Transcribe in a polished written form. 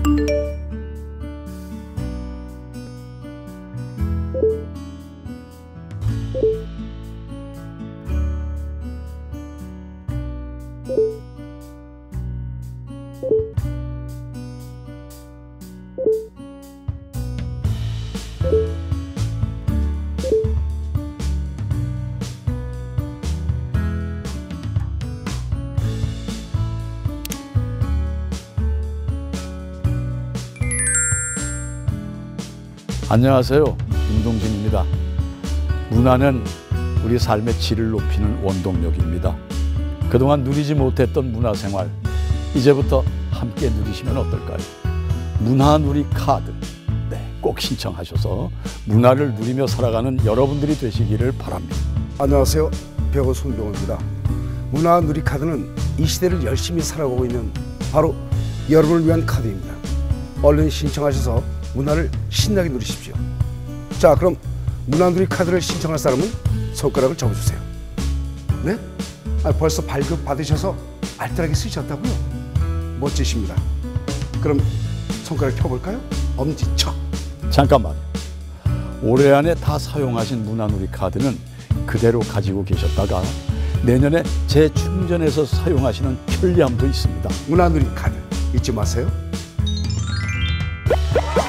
안녕하세요. 임동진입니다. 문화는 우리 삶의 질을 높이는 원동력입니다. 그동안 누리지 못했던 문화생활, 이제부터 함께 누리시면 어떨까요? 문화누리 카드, 꼭 신청하셔서 문화를 누리며 살아가는 여러분들이 되시기를 바랍니다. 안녕하세요. 배우 손병호입니다. 문화누리 카드는 이 시대를 열심히 살아가고 있는 바로 여러분을 위한 카드입니다. 얼른 신청하셔서 문화를 신나게 누리십시오. 자, 그럼 문화누리 카드를 신청할 사람은 손가락을 접어주세요. 네? 벌써 발급 받으셔서 알뜰하게 쓰셨다고요? 멋지십니다. 그럼 손가락 펴볼까요? 엄지척. 잠깐만요. 올해 안에 다 사용하신 문화누리 카드는 그대로 가지고 계셨다가 내년에 재충전해서 사용하시는 편리함도 있습니다. 문화누리 카드 잊지 마세요.